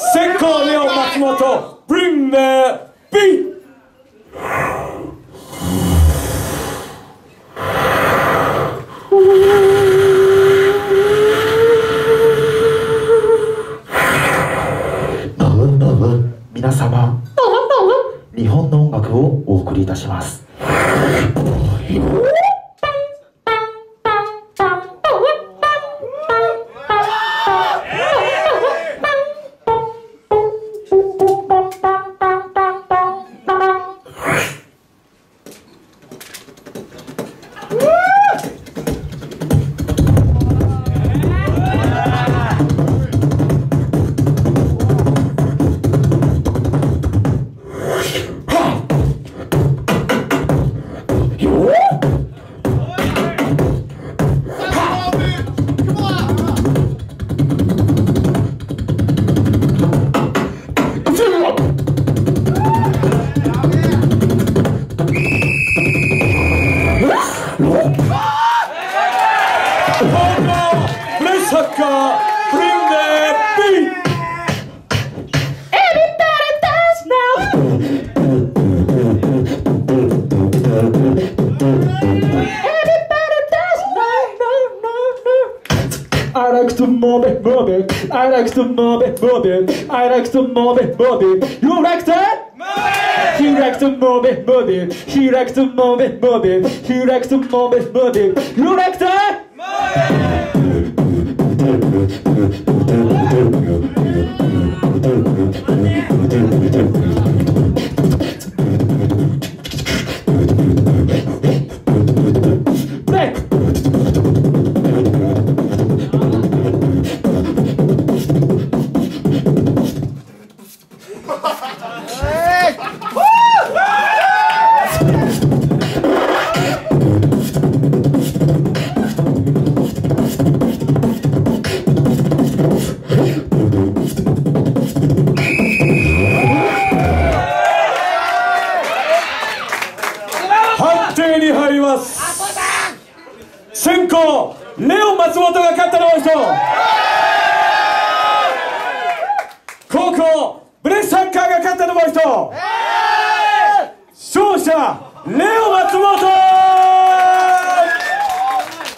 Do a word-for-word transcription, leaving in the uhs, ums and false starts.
先行レオ松本 Bring the beat。 皆様、日本の音楽をお送りいたします。 I like to move it, move it. I like to move it, move it. I like to move it, move it. You like that? Move it! He likes to move it, move it. He likes to move it, move it. He likes to move it, move it. You like that?判定に入ります。先攻レオ松本が勝ったのは人、後攻ブレスサッカーが勝ったのは人、勝者レオ松本